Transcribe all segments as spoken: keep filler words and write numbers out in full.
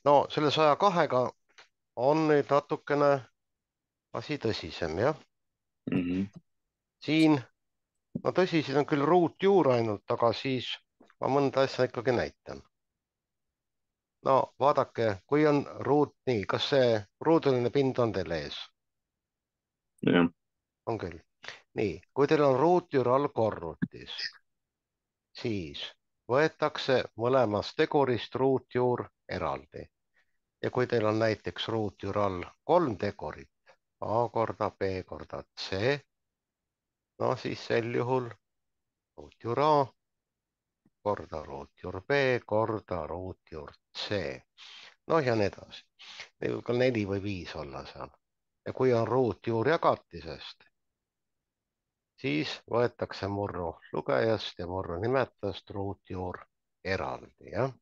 no selle saja kahega on nüüd natukene asi tõsisem, jah. Mhm. Siin, no tõsi, siin on küll ruutjuur ainult, aga siis ma mõnda asja ikkagi näitan. No vaadake, kui on ruut, nii, kas see ruuduline pind on teil ees? Jah. On küll. Nii, kui teil on ruutjuur all korrutis, siis võetakse mõlemast tegurist ruutjuur eraldi. Ja kui teil on näiteks ruutjuur all kolm tegurit, A korda B korda C, no siis sel juhul ruutjuur A korda ruutjuur B korda ruutjuur C. noh ja nii edasi. Neid võib ka neli või viis olla seal. Ja kui on ruutjuur jagatisest, siis võetakse murru lugejast ja murru nimetajast ruutjuur eraldi, jah.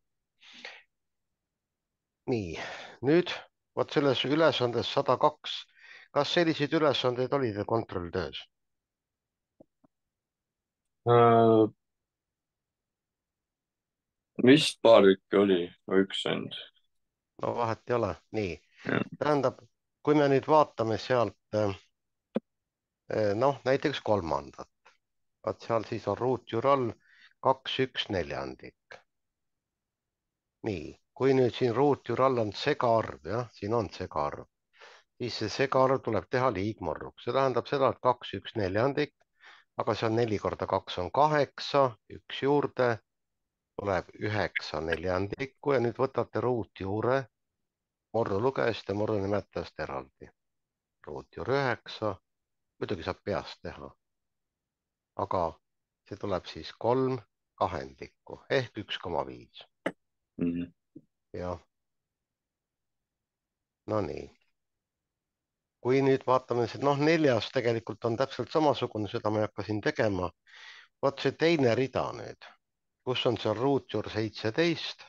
Nii, nüüd vot selles ülesandes sada kaks, kas selliseid ülesandeid oli teil kontrolltöös? Äh, vist paar tükki oli, aga üks ainult. No vahet ei ole, nii. Jah. Tähendab, kui me nüüd vaatame sealt eh, noh, näiteks kolmandat, vaat seal siis on ruutjuur all kaks üks neljandik. nii, kui nüüd siin ruutjuur all on segaarv, jah, siin on segaarv, siis see segaarv tuleb teha liigmurruks, see tähendab seda, et kaks üks neljandik, aga see on neli korda kaks on kaheksa, üks juurde tuleb üheksa neljandikku ja nüüd võtate ruutjuure murru lugejast ja murru nimetajast eraldi. ruutjuur üheksa, muidugi saab peast teha, aga see tuleb siis kolm kahendikku ehk üks koma viis. Mhm. jah, no nii. kui nüüd vaatame, noh, neljas tegelikult on täpselt samasugune, seda ma ei hakka siin tegema. vot see teine rida nüüd, kus on seal ruutjuur seitseteist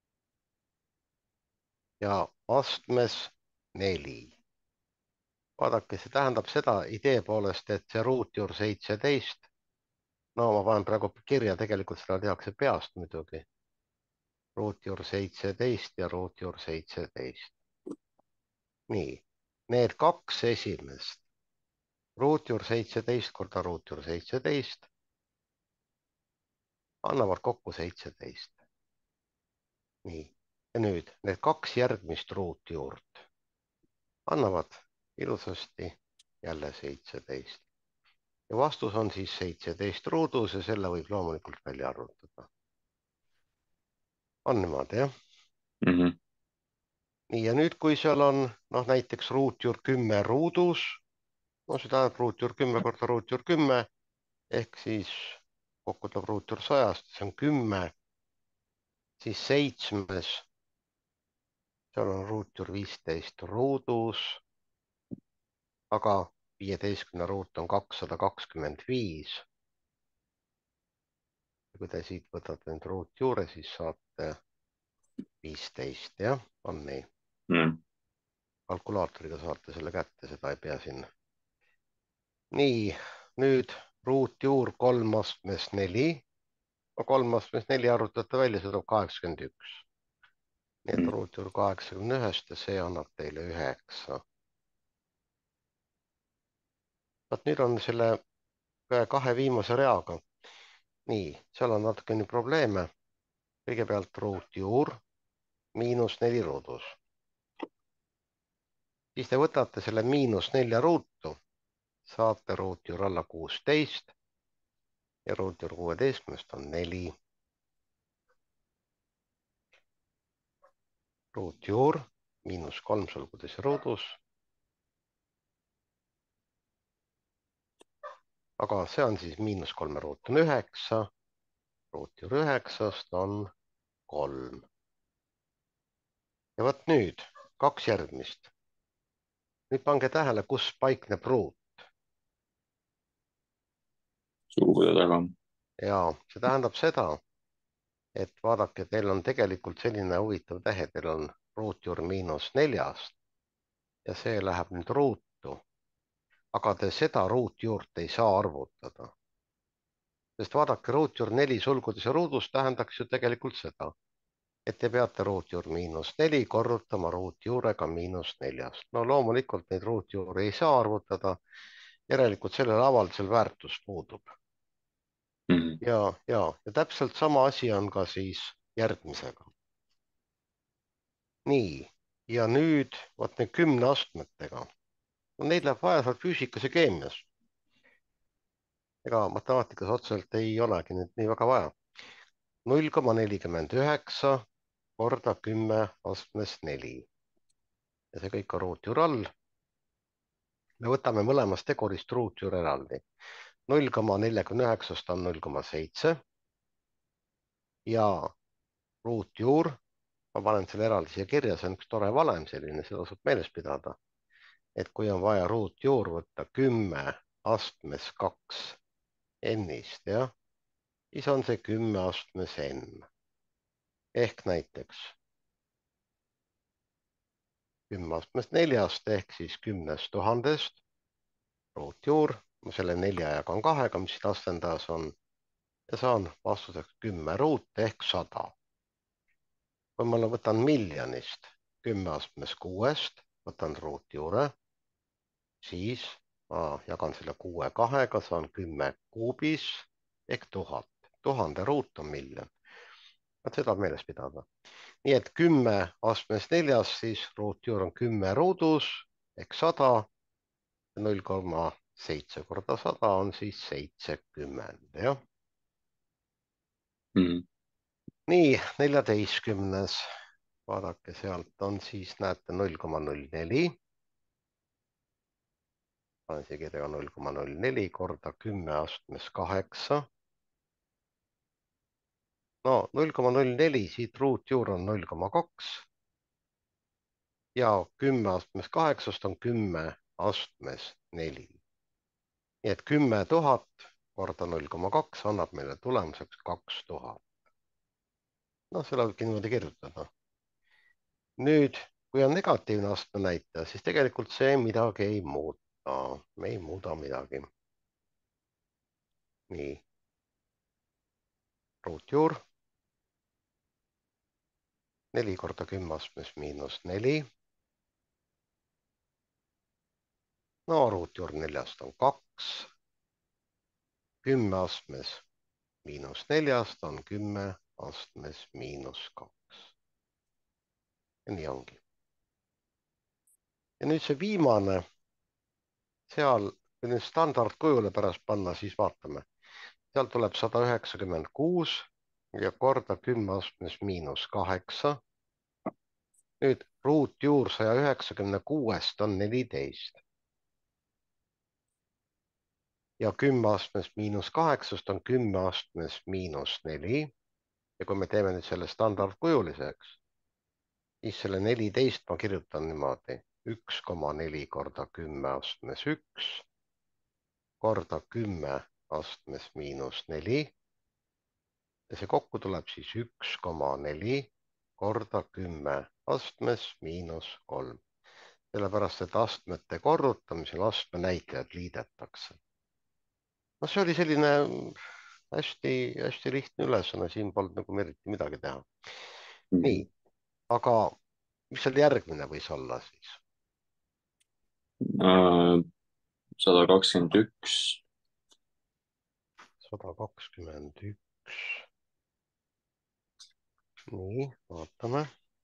ja astmes neli. vaadake, see tähendab seda idee poolest, et see ruutjuur seitseteist, no ma panen praegu kirja, tegelikult seda tehakse peast muidugi. ruutjuur seitseteist ja ruutjuur seitseteist. nii, need kaks esimest, ruutjuur seitseteist korda ruutjuur seitseteist annavad kokku seitseteist. nii, ja nüüd need kaks järgmist ruutjuurt annavad ilusasti jälle seitseteist. ja vastus on siis seitseteist ruudus ja selle võib loomulikult välja arvutada. on niimoodi, jah? Mhm. nii, ja nüüd, kui seal on noh, näiteks ruutjuur kümme ruudus, no see tähendab ruutjuur kümme korda ruutjuur kümme ehk siis kokku tuleb ruutjuur sajast, see on kümme, siis seitsmes, seal on ruutjuur viisteist ruudus, aga viieteistkümne ruut on kakssada kakskümmend viis. kui te siit võtate nüüd ruutjuure, siis saate viisteist, jah, on nii. Mhm. kalkulaatoriga saate selle kätte, seda ei pea siin. nii, nüüd ruutjuur kolm astmes neli. no kolm astmes neli arvutate välja, see tuleb kaheksakümmend üks. nii et Mhm. ruutjuur kaheksakümne ühest ja see annab teile üheksa. vot nüüd on selle kahe viimase reaga. nii, seal on natukene probleeme. kõigepealt ruutjuur miinus neli ruudus. siis te võtate selle miinus nelja ruutu, saate ruutjuur alla kuusteist ja ruutjuur kuueteistkümnest on neli. ruutjuur miinus kolm sulgudes ja ruudus. aga see on siis miinus kolme ruut on üheksa. ruutjuur üheksast on kolm. ja vot nüüd kaks järgmist. nüüd pange tähele, kus paikneb ruut. Sulgude taga. ja see tähendab seda, et vaadake, teil on tegelikult selline huvitav tähe, teil on ruutjuur miinus neljast ja see läheb nüüd ruutu, aga te seda ruutjuurt ei saa arvutada. sest vaadake, ruutjuur neli sulgudes ja ruudus tähendaks ju tegelikult seda, et te peate ruutjuur miinus neli korrutama ruutjuurega miinus neljast. No loomulikult neid ruutjuuri ei saa arvutada. Järelikult sellel avaldusel väärtus puudub. Mhm. Ja, ja, ja täpselt sama asi on ka siis järgmisega. Nii, ja nüüd vaat need kümne astmetega. No neid läheb vaja seal füüsikas ja keemias. Ega matemaatikas otseselt ei olegi nüüd nii väga vaja. null koma nelikümmend üheksa korda kümme astmes neli. Ja see kõik on ruutjuur all. Me võtame mõlemast tegurist ruutjuur eraldi. null koma nelikümmend üheksast on null koma seitse. Ja ruutjuur, ma panen selle eraldi siia kirja, see on üks tore valem selline, seda tasub meeles pidada. Et kui on vaja ruutjuur võtta kümme astmes kaks n-ist, jah, siis on see kümme astmes n. Ehk näiteks kümme astmes neljast ehk siis kümnest tuhandest ruutjuur. Ma selle nelja jagan kahega, mis siin astendajas on, ja saan vastuseks kümme ruut ehk sada. Kui ma võtan miljonist kümme astmes kuuest, võtan ruutjuure, siis ma jagan selle kuue kahega, saan kümme kuubis ehk tuhat. Tuhande ruut on miljon. Seda meeles pidada. Nii et kümme astmes neljas, siis ruutjuur on kümme ruudus ehk sada. null koma seitse korda sada on siis seitsekümmend, jah. Mhm. Nii, neljateistkümnes. Vaadake, sealt on siis, näete, null koma null neli. Panen siia kirja null koma null neli korda kümme astmes kaheksa. No null koma null neli, siit ruutjuur on null koma kaks. Ja kümme astmes kaheksast on kümme astmes neli. Nii et kümme tuhat korda null koma kaks annab meile tulemuseks kaks tuhat. No seda võibki niimoodi kirjutada. Nüüd, kui on negatiivne astme näitaja, siis tegelikult see midagi ei muuta. Me ei muuda midagi. Nii. Ruutjuur. neli korda kümme astmes miinus neli. No ruutjuur neljast on kaks. kümme astmes miinus neljast on kümme astmes miinus kaks. Ja nii ongi. Ja nüüd see viimane, seal, kui nüüd standardkujule pärast panna, siis vaatame. Seal tuleb sada üheksakümmend kuus ja korda kümme astmes miinus kaheksa. Nüüd ruutjuur saja üheksakümne kuuest on neliteist. Ja kümme astmes miinus kaheksast on kümme astmes miinus neli. Ja kui me teeme nüüd selle standardkujuliseks, siis selle neliteist ma kirjutan niimoodi. üks koma neli korda kümme astmes üks korda kümme astmes miinus neli. Ja see kokku tuleb siis üks koma neli korda kümme astmes miinus kolm. Sellepärast, et astmete korrutamisel astme näitajad liidetakse. No see oli selline hästi, hästi lihtne ülesanne, siin polnud nagu eriti midagi teha. Nii, aga mis seal järgmine võis olla siis? sada kakskümmend üks. sada kakskümmend üks. Nii, vaatame.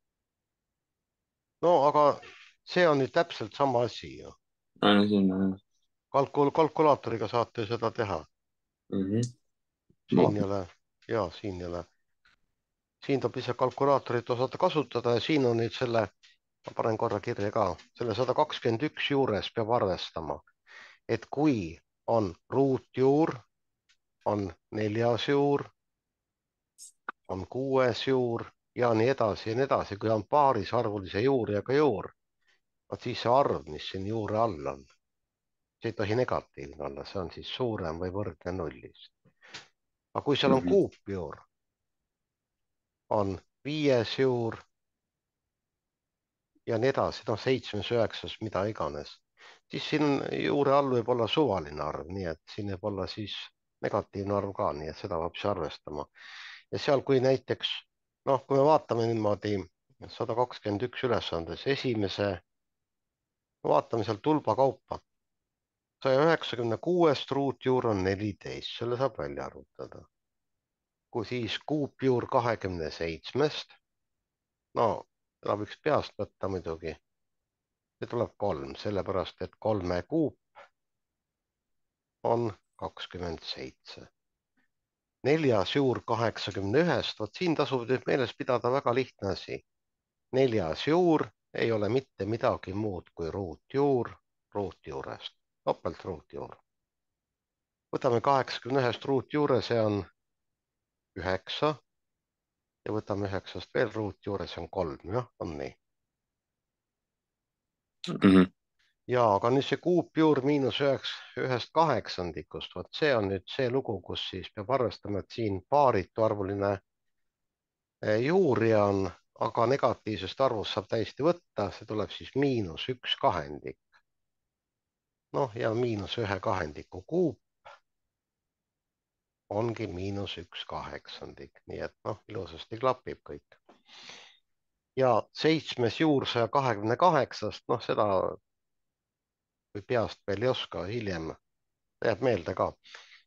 No aga see on nüüd täpselt sama asi ju. Kalkul kalkulaatoriga saate seda teha. Mm-hmm. Siin ei ole, ja siin ei ole. Siin tuleb ise kalkulaatorit osata kasutada ja siin on nüüd selle, ma panen korra kirja ka, selle sada kakskümmend üks juures peab arvestama, et kui on ruutjuur, on neljas juur, on kuues juur ja nii edasi ja nii edasi, kui on paarisarvulise juurjaga juur, siis see arv, mis siin juure all on, see ei tohi negatiivne olla, see on siis suurem või võrdne nullist. Aga kui seal on Mm-hmm. kuupjuur, on viies juur ja nii edasi, noh seitsmes, üheksas, mida iganes, siis siin juure all võib olla suvaline arv, nii et siin võib olla siis negatiivne arv ka, nii et seda peab siis arvestama. Ja seal, kui näiteks noh, kui me vaatame niimoodi sada kakskümmend üks ülesandes esimese, vaatame seal tulba kaupa. saja üheksakümne kuuest ruutjuur on neliteist, selle saab välja arvutada. kui siis kuupjuur kahekümne seitsmest, no seda võiks peast võtta muidugi. see tuleb kolm, sellepärast et kolme kuup on kakskümmend seitse. neljas juur kaheksakümne ühest, vot siin tasub nüüd meeles pidada väga lihtne asi. neljas juur ei ole mitte midagi muud kui ruutjuur ruutjuurest, topeltruutjuur. võtame kaheksakümne ühest ruutjuure, see on üheksa ja võtame üheksast veel ruutjuure, see on kolm, jah, on nii. mm. -hmm. ja aga nüüd see kuupjuur miinus üheks, ühest kaheksandikust, vot see on nüüd see lugu, kus siis peab arvestama, et siin paarituarvuline juuri on, aga negatiivsest arvust saab täiesti võtta, see tuleb siis miinus üks kahendik. noh, ja miinus ühe kahendiku kuup ongi miinus üks kaheksandik, nii et noh, ilusasti klapib kõik. ja seitsmes juur saja kahekümne kaheksast, noh, seda või peast veel ei oska, hiljem jääb meelde ka.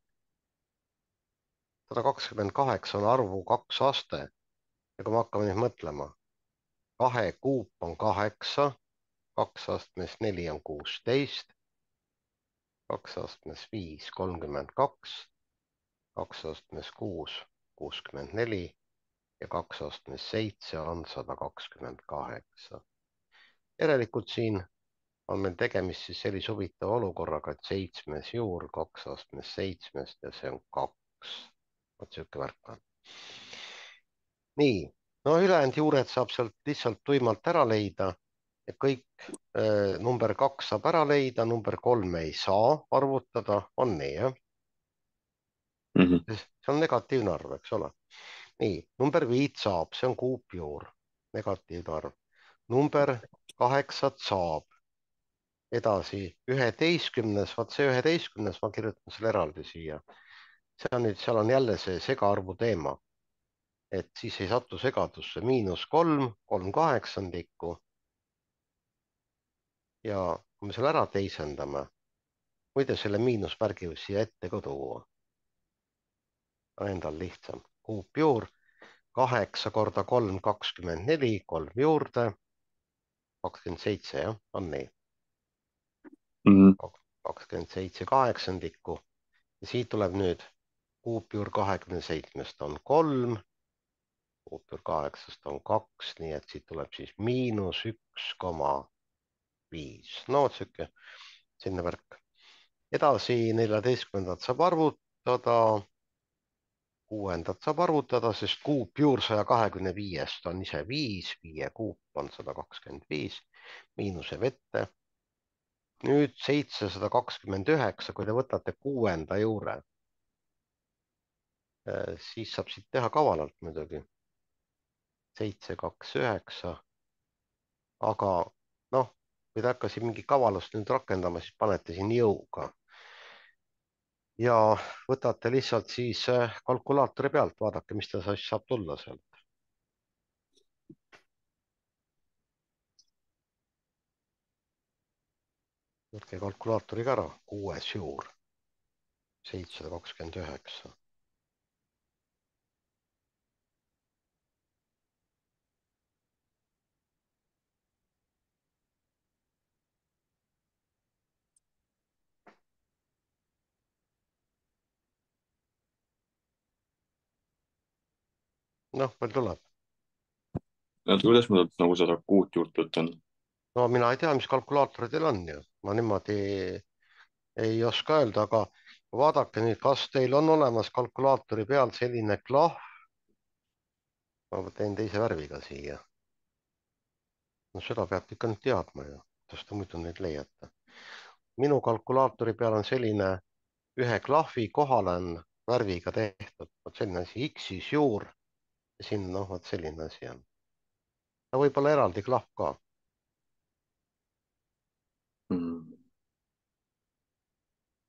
sada kakskümmend kaheksa on arvu kaks aste ja kui me hakkame nüüd mõtlema, kahe kuup on kaheksa, kaks astmes neli on kuusteist, kaks astmes viis kolmkümmend kaks, kaks astmes kuus kuuskümmend neli ja kaks astmes seitse on sada kakskümmend kaheksa. järelikult siin on meil tegemist siis sellise huvitava olukorraga, et seitsmes juur kaks astmes seitsmest ja see on kaks. vot sihuke värk on. nii, no ülejäänud juured saab sealt lihtsalt tuimalt ära leida ja kõik äh, number kaks saab ära leida, number kolme ei saa arvutada, on nii jah? Mm -hmm. see on negatiivne arv, eks ole. nii, number viit saab, see on kuupjuur, negatiivne arv. number kaheksat saab. edasi üheteistkümnes, vot see üheteistkümnes, ma kirjutan selle eraldi siia. see on nüüd, seal on jälle see segaarvu teema. et siis ei satu segadusse miinus kolm, kolm kaheksandikku. ja kui me selle ära teisendame, muide selle miinusmärgi võib siia ette ka tuua. on endal lihtsam. kuupjuur, kaheksa korda kolm, kakskümmend neli, kolm juurde, kakskümmend seitse, jah, on nii. Mm -hmm. kakskümmend seitse kaheksandikku ja siit tuleb nüüd kuupjuur kahekümne seitsmest on kolm, kuupjuur kaheksast on kaks, nii et siit tuleb siis miinus üks koma viis. no vot sihuke, selline värk. edasi neljateistkümnendat saab arvutada, kuuendat saab arvutada, sest kuupjuur saja kahekümne viiest on ise viis, viie kuup on sada kakskümmend viis, miinuse vette. nüüd seitsesada kakskümmend üheksa, kui te võtate kuuenda juure, siis saab siit teha kavalalt muidugi. seitse, kaks, üheksa. aga noh, kui te hakkasite mingi kavalust nüüd rakendama, siis panete siin jõuga. ja võtate lihtsalt siis kalkulaatori pealt, vaadake, mis ta siis saab tulla sealt. võtke kalkulaatoriga ära, kuues juur, seitsesada kakskümmend üheksa. noh, veel tuleb. et kuidas ma nagu seda kuut juurde võtan? no mina ei tea, mis kalkulaator teil on ju, ma niimoodi ei oska öelda, aga vaadake nüüd, kas teil on olemas kalkulaatori peal selline klahv. ma teen teise värviga siia. no seda peate ikka nüüd teadma ju, kuidas te muidu neid leiate. minu kalkulaatori peal on selline, ühe klahvi kohal on värviga tehtud, vot selline asi, X-is juur ja siin noh, vot selline asi on. no võib-olla eraldi klahv ka. Mm.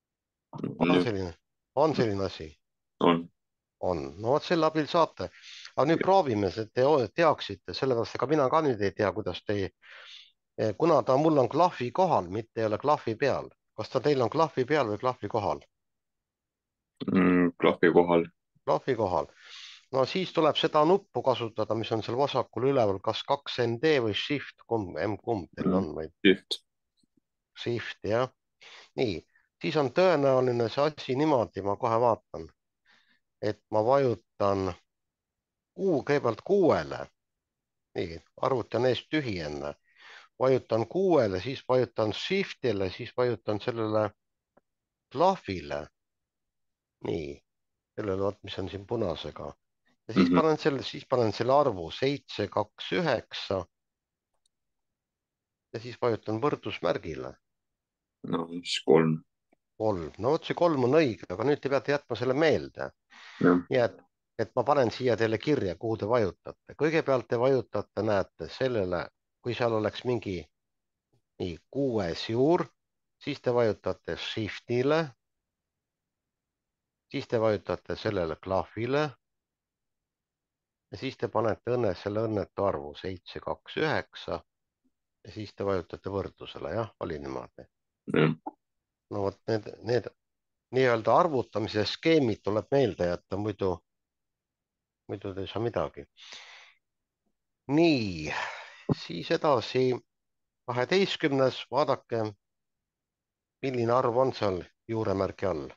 on on, selline, on selline asi? on. on, no vot selle abil saate. aga nüüd proovime, et te teaksite, sellepärast ega mina ka nüüd ei tea, kuidas te, kuna ta mul on klahvi kohal, mitte ei ole klahvi peal. Kas ta teil on klahvi peal või klahvi kohal? mm,. klahvi kohal. Klahvi kohal. No siis tuleb seda nuppu kasutada, mis on seal vasakul üleval, kas kaks N D või Shift, kumb, kumb teil mm, on või? Shift. Shift, jah. nii, siis on tõenäoline see asi niimoodi, ma kohe vaatan, et ma vajutan kuu, kõigepealt kuuele. nii, arvuti on ees tühi enne. vajutan kuuele, siis vajutan Shiftile, siis vajutan sellele klahvile. nii, sellele, vot, mis on siin punasega. ja siis mm -hmm. panen selle, siis panen selle arvu seitse, kaks, üheksa. ja siis vajutan võrdusmärgile. no siis kolm. kolm, no vot see kolm on õige, aga nüüd te peate jätma selle meelde. jah. nii et, et ma panen siia teile kirja, kuhu te vajutate. kõigepealt te vajutate, näete, sellele, kui seal oleks mingi nii kuues juur, siis te vajutate Shiftile, siis te vajutate sellele klahvile ja siis te panete õnne selle õnnetu arvu seitse, kaks, üheksa ja siis te vajutate võrdusele, jah, oli niimoodi. jah. no vot need, need nii-öelda arvutamise skeemid tuleb meelde jätta, muidu, muidu te ei saa midagi. nii, siis edasi kaheteistkümnes, vaadake, milline arv on seal juuremärgi all.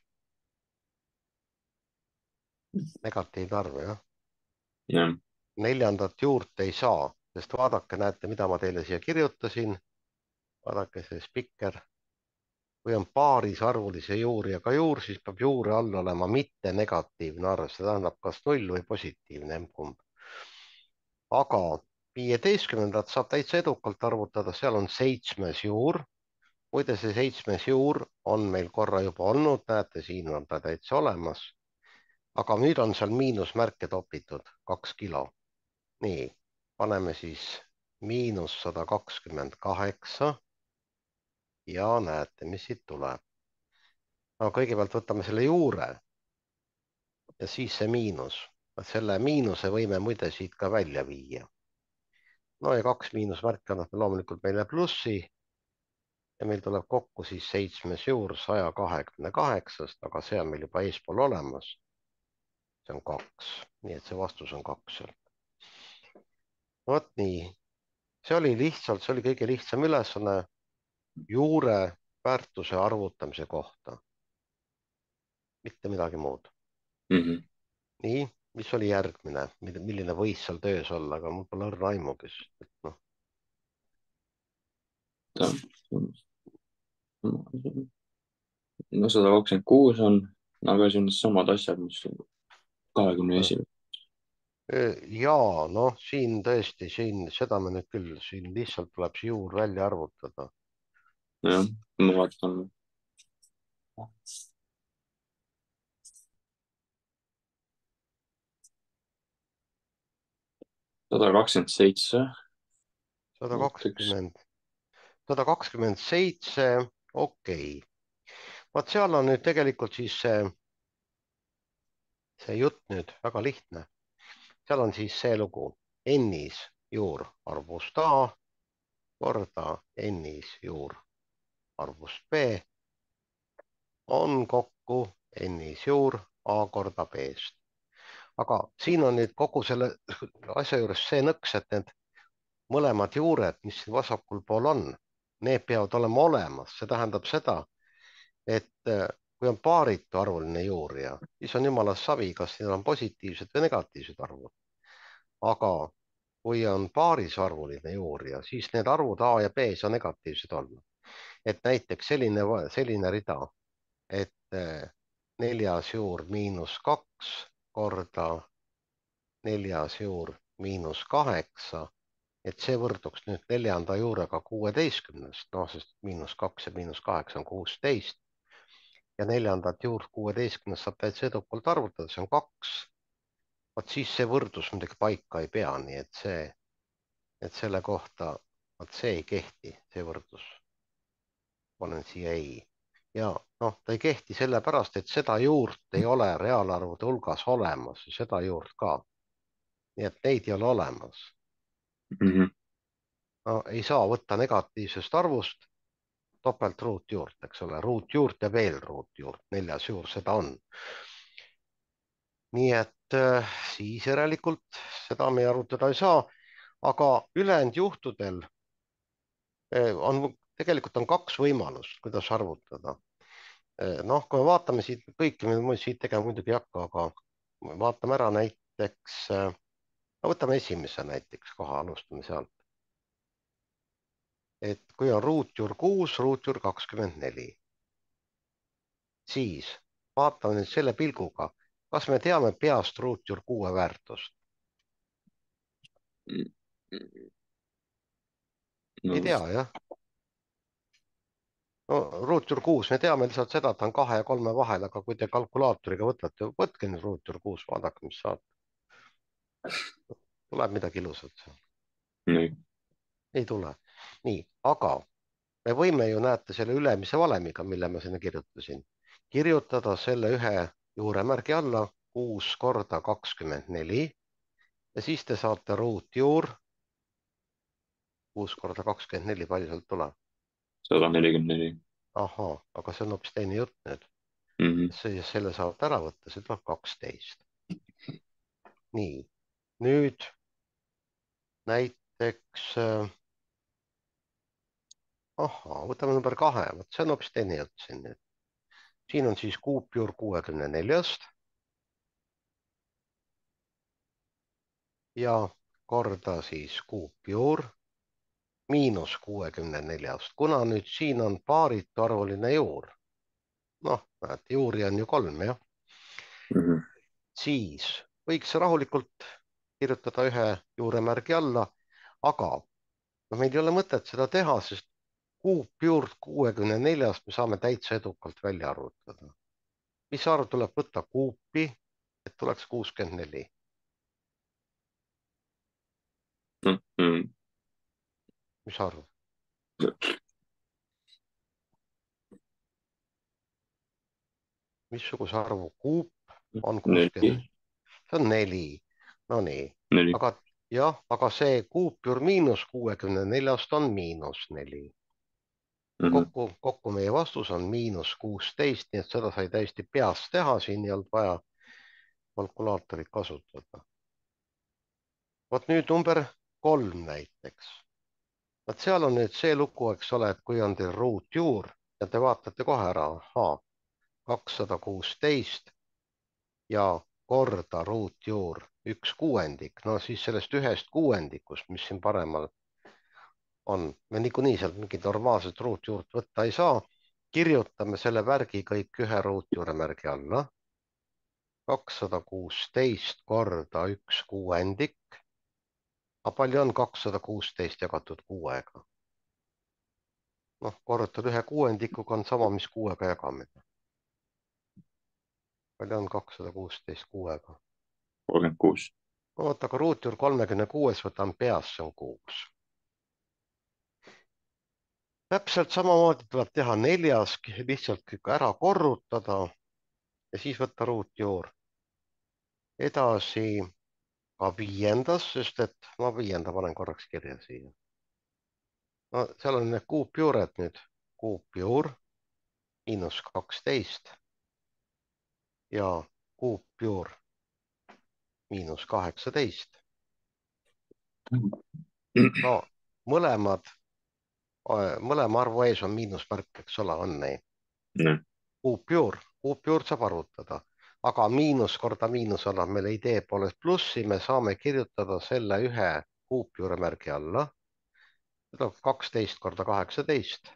negatiivne arv, jah. jah. neljandat juurt ei saa, sest vaadake, näete, mida ma teile siia kirjutasin. vaadake see spikker. kui on paarisarvulise juuriga juur, siis peab juure all olema mitte negatiivne arv, see tähendab kas null või positiivne emb-kumb. aga viieteistkümnendat saab täitsa edukalt arvutada, seal on seitsmes juur. muide, see seitsmes juur on meil korra juba olnud, näete, siin on ta täitsa olemas. aga nüüd on seal miinusmärke topitud, kaks kilo. nii, paneme siis miinus sada kakskümmend kaheksa ja näete, mis siit tuleb. no kõigepealt võtame selle juure ja siis see miinus. selle miinuse võime muide siit ka välja viia. no ja kaks miinusmärki annab loomulikult meile plussi ja meil tuleb kokku siis seitsmes juur saja kahekümne kaheksast, aga see on meil juba eespool olemas. see on kaks, nii et see vastus on kaks sealt. vot nii, see oli lihtsalt, see oli kõige lihtsam ülesanne juure väärtuse arvutamise kohta. mitte midagi muud. mm -hmm. nii, mis oli järgmine, milline võis seal töös olla, aga mul pole õrna aimugi, et noh. no sada kakskümmend kuus on, aga siin on samad asjad, mis kahekümne esimene. ja noh, siin tõesti, siin seda me nüüd küll, siin lihtsalt tuleb see juur välja arvutada. jah, ma vaatan. sada kakskümmend seitse. sada kakskümmend, sada kakskümmend seitse, okei okay. Vaat seal on nüüd tegelikult siis see, see jutt nüüd väga lihtne. seal on siis see lugu, n-is juur arvust A korda n-is juur arvust B on kokku n-is juur A korda B-st. aga siin on nüüd kogu selle asja juures see nõks, et need mõlemad juured, mis vasakul pool on, need peavad olema olemas. see tähendab seda, et kui on paaritu arvuline juurija, siis on jumala savi, kas need on positiivsed või negatiivsed arvud. aga kui on paarisarvuline juurija, siis need arvud A ja B ei saa negatiivsed olla. et näiteks selline, selline rida, et neljas juur miinus kaks korda neljas juur miinus kaheksa, et see võrduks nüüd neljanda juurega kuueteistkümnest, noh, sest miinus kaks ja miinus kaheksa on kuusteist ja neljandat juurt kuueteistkümnest saab täitsa edukalt arvutada, see on kaks. vot siis see võrdus muidugi paika ei pea, nii et see, et selle kohta, vot see ei kehti, see võrdus. panen siia ei. ja noh, ta ei kehti sellepärast, et seda juurt ei ole reaalarvude hulgas olemas, seda juurt ka. nii et neid ei ole olemas. mm. -hmm. No, ei saa võtta negatiivsest arvust topeltruutjuurt, eks ole, ruutjuurt ja veel ruutjuurt, neljas juur seda on. nii et äh, siis järelikult seda me arutada ei saa, aga ülejäänud juhtudel äh, on, tegelikult on kaks võimalust, kuidas arvutada. Äh, noh, kui me vaatame siit kõiki, me siit tegema muidugi ei hakka, aga vaatame ära näiteks, äh, no võtame esimese näiteks kohe, alustame sealt. et kui on ruutjuur kuus, ruutjuur kakskümmend neli, siis vaatame nüüd selle pilguga, kas me teame peast ruutjuur kuue väärtust? no ei tea, jah. no ruutjuur kuus, me teame lihtsalt seda, et ta on kahe ja kolme vahel, aga kui te kalkulaatoriga võtate, võtke nüüd ruutjuur kuus, vaadake, mis saab. tuleb midagi ilusat. nii. ei tule. nii, aga me võime ju, näete, selle ülemise valemiga, mille ma sinna kirjutasin, kirjutada selle ühe juuremärgi alla kuus korda kakskümmend neli ja siis te saate ruutjuur kuus korda kakskümmend neli, palju sealt tuleb? sada nelikümmend neli. ahhaa, aga see on hoopis teine jutt nüüd. mm. -hmm. see, selle saab ära võtta, see tuleb kaksteist. nii, nüüd näiteks äh, ahhaa, võtame number kahe, vot see on hoopis teine jutt siin nüüd. siin on siis kuupjuur kuuekümne neljast ja korda siis kuupjuur miinus kuuekümne neljast, kuna nüüd siin on paarituarvuline juur. noh, näete, juuri on ju kolm, jah. Mm -hmm. siis võiks rahulikult kirjutada ühe juuremärgi alla, aga no meil ei ole mõtet seda teha, sest kuupjuurt kuuekümne neljast me saame täitsa edukalt välja arvutada. mis arv tuleb võtta kuupi, et tuleks kuuskümmend neli? mm. -hmm. mis arv? missuguse arvu kuup on kuuskümmend? neli. see on neli. Nonii, neli. aga jah, aga see kuupjuur miinus kuuekümne neljast on miinus neli. mm. -hmm. kokku, kokku meie vastus on miinus kuusteist, nii et seda sai täiesti peast teha, siin ei olnud vaja kalkulaatorit kasutada. vot nüüd number kolm näiteks. vot seal on nüüd see lugu, eks ole, et kui on teil ruutjuur ja te vaatate kohe ära, ahaa, kakssada kuusteist ja korda ruutjuur üks kuuendik, no siis sellest ühest kuuendikust, mis siin paremal on, me niikuinii sealt mingit normaalset ruutjuurt võtta ei saa. kirjutame selle värgi kõik ühe ruutjuuremärgi alla. kakssada kuusteist korda üks kuuendik. aga palju on kakssada kuusteist jagatud kuuega? noh, korrutada ühe kuuendikuga on sama, mis kuuega jagamine. palju on kakssada kuusteist kuuega? kolmkümmend kuus. oota, aga ruutjuur kolmekümne kuues võtan peas, see on kuus. täpselt samamoodi tuleb teha neljas, lihtsalt kõik ära korrutada ja siis võtta ruutjuur. edasi ka viiendas, sest et ma viienda panen korraks kirja siia. no seal on need kuupjuured nüüd, kuupjuur miinus kaksteist ja kuupjuur miinus kaheksateist. no mõlemad, mõlema arvu ees on miinusmärk, eks ole, on nii. kuupjuur, kuupjuurt saab arvutada, aga miinus korda miinus annab meile idee poolest plussi, me saame kirjutada selle ühe kuupjuuremärgi alla. see tuleb kaksteist korda kaheksateist.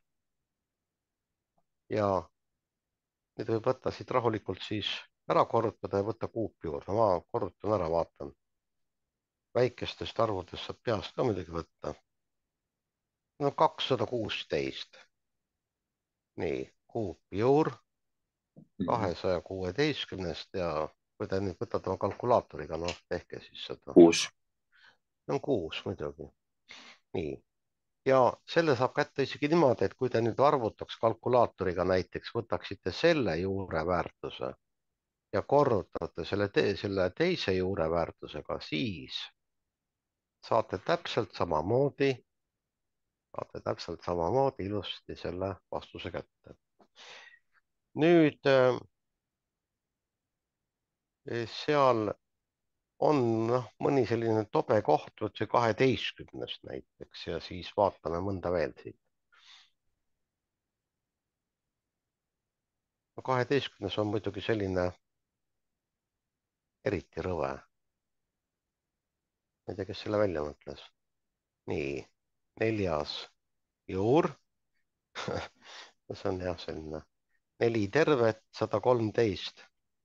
ja nüüd võib võtta siit rahulikult siis ära korrutada ja võtta kuupjuur. ma korrutan ära, vaatan. väikestest arvudest saab peast ka muidugi võtta. no kakssada kuusteist. nii, kuupjuur kahesaja kuueteistkümnest ja kui te nüüd võtate oma kalkulaatoriga, noh, tehke siis seda. kuus. on kuus muidugi. nii, ja selle saab kätte isegi niimoodi, et kui te nüüd arvutaks kalkulaatoriga näiteks, võtaksite selle juure väärtuse ja korrutate selle, te selle teise juure väärtusega, siis saate täpselt samamoodi, saate täpselt samamoodi ilusti selle vastuse kätte. Nüüd seal on noh, mõni selline tobe koht, vot see kaheteistkümnes näiteks ja siis vaatame mõnda veel siit. kaheteistkümnes on muidugi selline eriti rõve. Ma ei tea, kes selle välja mõtles. Nii, neljas juur. See on jah selline neli tervet, sada kolmteist,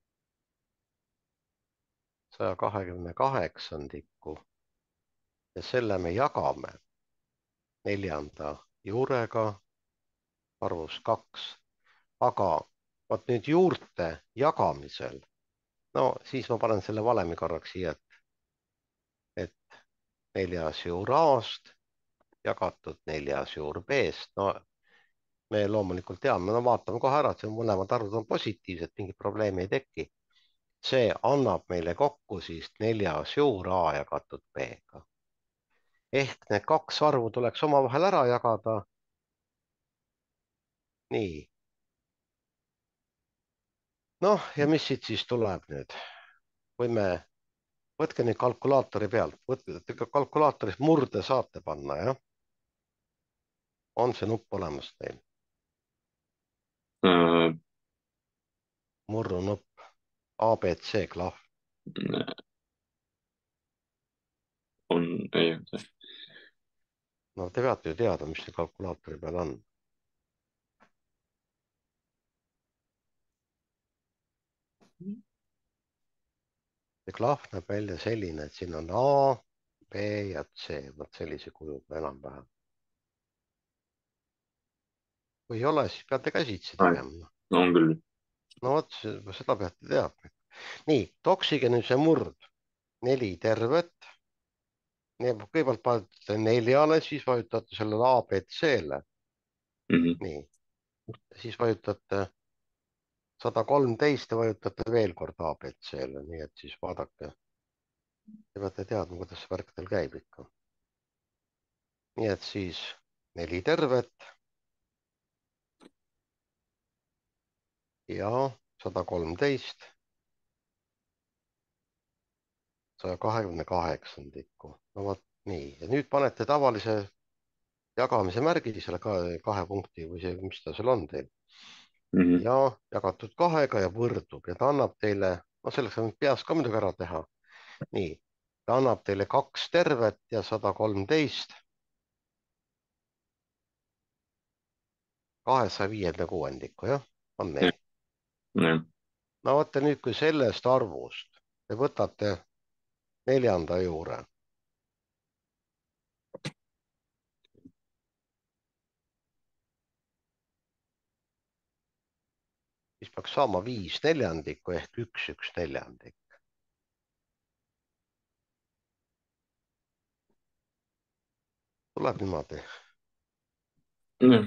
saja kahekümne kaheksandikku ja selle me jagame neljanda juurega arvus kaks, aga vot nüüd juurte jagamisel, no siis ma panen selle valemi korraks siia, et, et neljas juur A-st jagatud neljas juur B-st, no me loomulikult teame, no vaatame kohe ära, et see mõlemad arvud on positiivsed, mingit probleemi ei teki. See annab meile kokku siis neljas juur A jagatud B-ga. Ehk need kaks arvu tuleks omavahel ära jagada. Nii. Noh, ja mis siit siis tuleb nüüd? Kui me, võtke nüüd kalkulaatori pealt, võtke kalkulaatoris murde saate panna, jah? On see nupp olemas teil? Äh, Murru nupp, A B C klahv. on, ei, No te peate ju teada, mis see kalkulaatori peal on. See klahv näeb välja selline, et siin on A, B ja C, vot sellise kujuga enam-vähem. Kui ei ole, siis peate käsitsi tegema. on küll. No vot, seda peate teadma. Nii, toksige nüüd see murd. Neli tervet. Kõigepealt vajutate neljale, siis vajutate sellele A B C-le. Mm -hmm. Nii, siis vajutate sada kolmteist ja vajutate veel kord A B C-le, nii et siis vaadake. Te peate teadma, kuidas see värk teil käib ikka. Nii et siis neli tervet ja sada kolmteist, saja kahekümne kaheksandikku. No vot nii, ja nüüd panete tavalise jagamise märgi selle kahe punkti või see, mis ta seal on teil. Mm -hmm. Ja jagatud kahega ja võrdub ja ta annab teile, no selleks on peas ka muidugi ära teha. Nii, ta annab teile kaks tervet ja sada kolmteist. kahesaja viiekümne kuuendikku, jah, on nii. Mm. No vaata nüüd, kui sellest arvust te võtate neljanda juure. Siis peaks saama viis neljandikku ehk üks, üks neljandik. Tuleb niimoodi. Mm.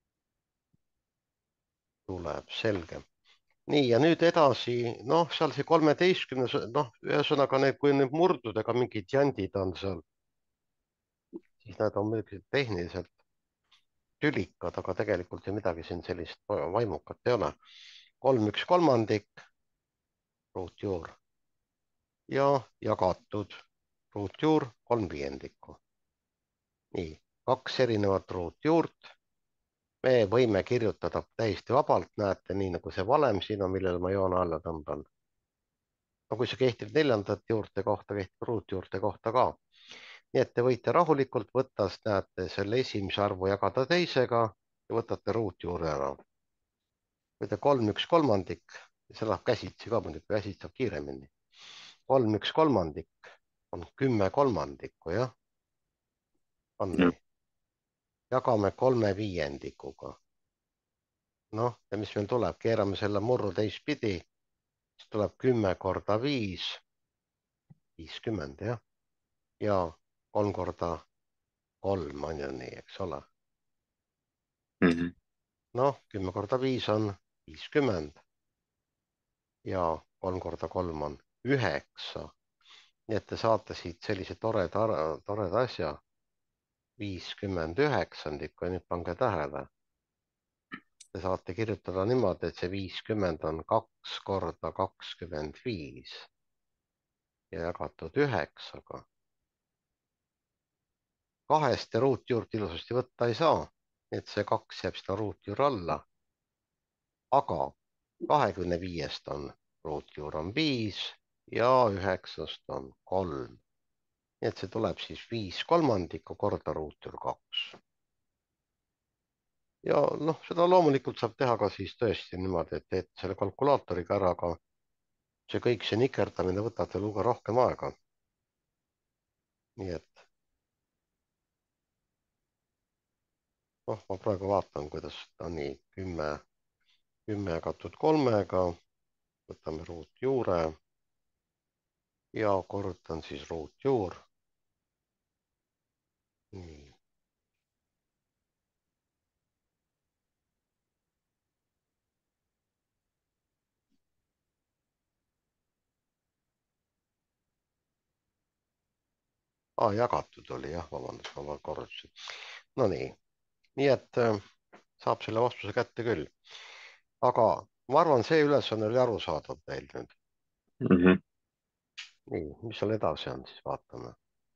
Tuleb, selge. Nii, ja nüüd edasi, noh, seal see kolmeteistkümnes, noh, ühesõnaga need, kui need murdudega mingid jandid on seal, siis need on muidugi tehniliselt tülikad, aga tegelikult ju midagi siin sellist vaimukat ei ole. kolm, üks kolmandik, ruutjuur ja jagatud ruutjuur kolm viiendikku. Nii, kaks erinevat ruutjuurt. Me võime kirjutada täiesti vabalt, näete, nii nagu see valem siin on, millele ma joone alla tõmban. No kui see kehtib neljandat juurte kohta, kehtib ruutjuurte kohta ka. Nii et te võite rahulikult võtta, näete, selle esimese arvu jagada teisega ja võtate ruutjuure ära. Kui te kolm, üks kolmandik, see läheb käsitsi ka, muidugi käsitsi saab kiiremini. kolm, üks kolmandik on kümme kolmandikku, jah? On nii? Jagame kolme viiendikuga. Noh, ja mis meil tuleb? Keerame selle murru teistpidi. Siis tuleb kümme korda viis. viiskümmend, jah? Ja kolm korda kolm on ju nii, eks ole? Mm -hmm. Noh, kümme korda viis on viiskümmend. Ja kolm korda kolm on üheksa. nii et te saate siit sellise toreda, toreda asja, viiskümmend üheksandikku ja nüüd pange tähele. Te saate kirjutada niimoodi, et see viiskümmend on kaks korda kakskümmend viis ja jagatud üheksaga. kahest ja ruutjuurt ilusasti võtta ei saa, nii et see kaks jääb sinna ruutjuure alla. aga kahekümne viiest on ruutjuur on viis ja üheksast on kolm. nii et see tuleb siis viis kolmandikku korda ruutjuur kaks. ja noh, seda loomulikult saab teha ka siis tõesti niimoodi, et teete selle kalkulaatoriga ära, aga see kõik see nikerdamine võtab veel hulga rohkem aega. nii et noh, ma praegu vaatan, kuidas ta nii kümme, kümme jagatud kolmega, võtame ruutjuure ja korrutan siis ruutjuur. nii. Ah, jagatud oli jah, vabandust, ma korrutasin. Nonii, nii et äh, saab selle vastuse kätte küll. aga ma arvan, see ülesanne oli arusaadav teil nüüd. mm. -hmm. nii, mis seal edasi on, siis vaatame.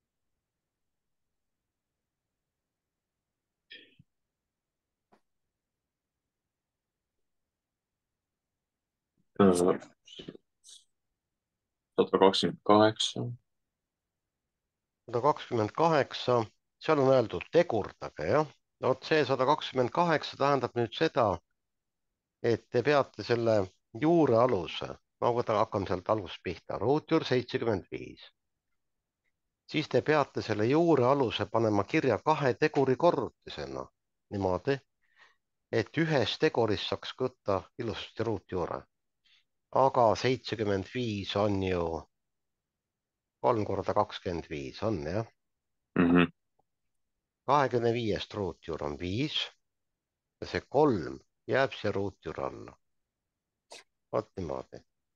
sada kakskümmend kaheksa. sada kakskümmend kaheksa, seal on öeldud tegurdage, jah. no vot see sada kakskümmend kaheksa tähendab nüüd seda, et te peate selle juure aluse, ma võtan, hakkan sealt algusest pihta, ruutjuur seitsekümmend viis. siis te peate selle juure aluse panema kirja kahe teguri korrutisena niimoodi, et ühest tegurist saaks võtta ilusasti ruutjuure. aga seitsekümmend viis on ju kolm korda kakskümmend viis on jah. mm. -hmm. kahekümne viiest ruutjuur on viis ja see kolm jääb siia ruutjuure alla. vot niimoodi.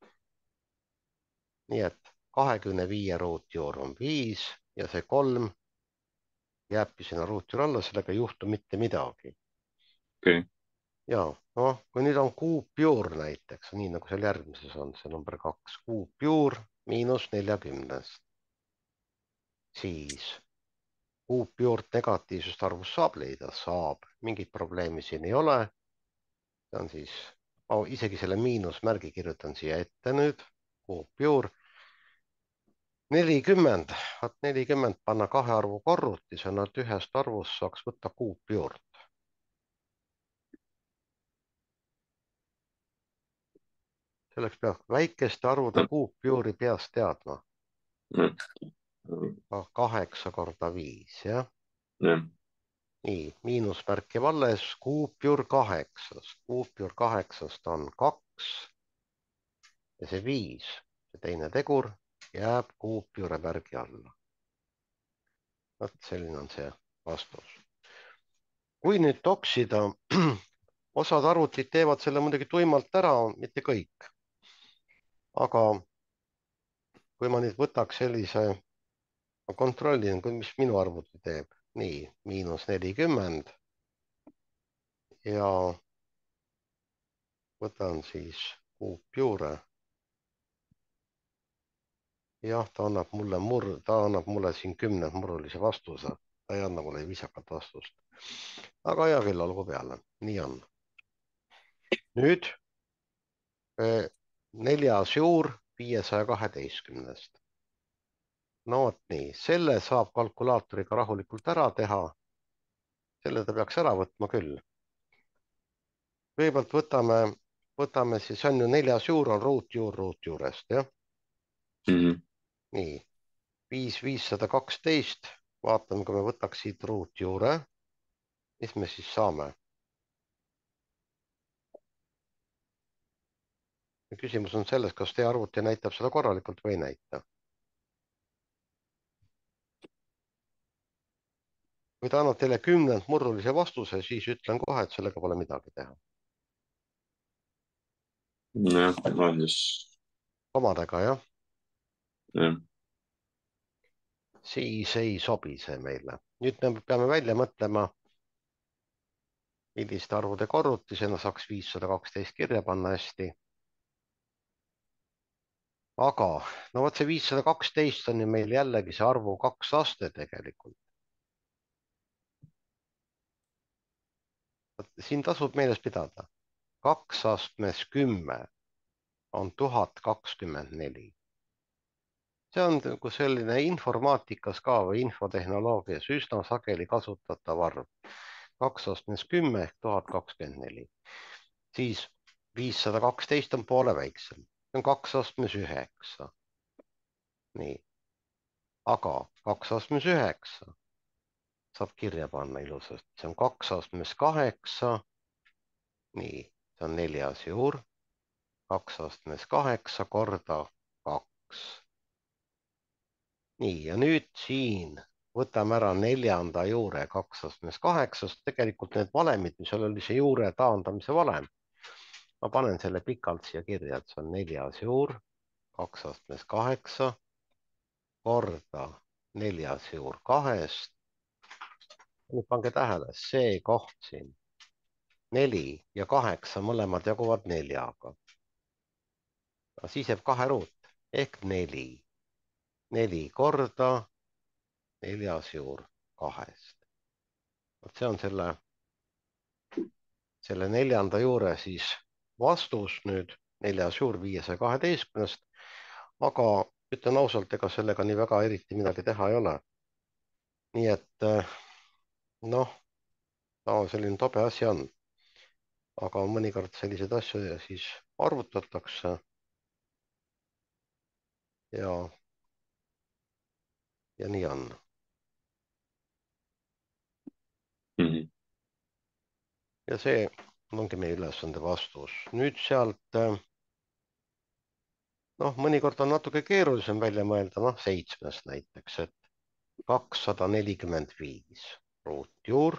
nii et kahekümne viie ruutjuur on viis ja see kolm jääbki sinna ruutjuure alla, sellega ei juhtu mitte midagi. Okay. ja noh, kui nüüd on kuupjuur näiteks, nii nagu seal järgmises on see number kaks, kuupjuur miinus neljakümnest, siis kuupjuurt negatiivsest arvust saab leida, saab, mingit probleemi siin ei ole. see on siis oh,, isegi selle miinusmärgi kirjutan siia ette nüüd, kuupjuur nelikümmend, vot nelikümmend panna kahe arvu korrutisena, et ühest arvust saaks võtta kuupjuurt. selleks peab väikeste arvude no. kuupjuuri peast teadma. Mm. kaheksa korda viis, jah. Yeah. nii, miinusmärk jääb alles, kuupjuur kaheksast, kuupjuur kaheksast on kaks ja see viis, see teine tegur jääb kuupjuure märgi alla. vot selline on see vastus. kui nüüd toksida, osad arvutid teevad selle muidugi tuimalt ära, mitte kõik. aga kui ma nüüd võtaks sellise, ma kontrollin, mis minu arvuti teeb. nii, miinus nelikümmend ja võtan siis kuupjuure. jah, ta annab mulle mur-, ta annab mulle siin kümnendmurrulise vastuse, ta ei anna mulle viisakat vastust. aga hea küll, olgu peale, nii on. nüüd neljas juur viiesaja kaheteistkümnest. no vot nii, selle saab kalkulaatoriga rahulikult ära teha. selle ta peaks ära võtma küll. kõigepealt võtame, võtame siis, on ju neljas juur on ruutjuur ruutjuurest, jah. Mm -hmm. nii, viis, viissada kaksteist, vaatame, kui me võtaks siit ruutjuure, mis me siis saame. küsimus on selles, kas teie arvuti näitab seda korralikult või ei näita. kui ta annab teile kümnendmurrulise vastuse, siis ütlen kohe, et sellega pole midagi teha. jah, loen siis komadega, jah. jah. siis ei sobi see meile. nüüd me peame välja mõtlema, milliste arvude korrutisena saaks viissada kaksteist kirja panna hästi. aga no vot, see viissada kaksteist on ju meil jällegi see arvu kaks aste tegelikult. siin tasub meeles pidada, kaks astmes kümme on tuhat kakskümmend neli. see on nagu selline informaatikas ka või infotehnoloogias üsna sageli kasutatav arv. kaks astmes kümme ehk tuhat kakskümmend neli. siis viissada kaksteist on poole väiksem, see on kaks astmes üheksa. nii, aga kaks astmes üheksa saab kirja panna ilusasti, see on kaks astmes kaheksa. nii, see on neljas juur, kaks astmes kaheksa korda kaks. nii, ja nüüd siin võtame ära neljanda juure kaks astmes kaheksast, tegelikult need valemid, mis seal oli, see juure taandamise valem. ma panen selle pikalt siia kirja, et see on neljas juur, kaks astmes kaheksa korda neljas juur kahest. nüüd pange tähele, see koht siin, neli ja kaheksa mõlemad jaguvad neljaga. siis jääb kahe ruut ehk neli. neli korda neljas juur kahest. vot see on selle, selle neljanda juure siis vastus nüüd, neljas juur viiesaja kaheteistkümnest. aga ütlen ausalt, ega sellega nii väga eriti midagi teha ei ole. nii et noh, no selline tobe asi on. aga mõnikord selliseid asju siis arvutatakse. ja, ja nii on. Mm -hmm. ja see ongi meie ülesande vastus. nüüd sealt, noh, mõnikord on natuke keerulisem välja mõelda, noh, seitsmest näiteks, et kakssada nelikümmend viis ruutjuur.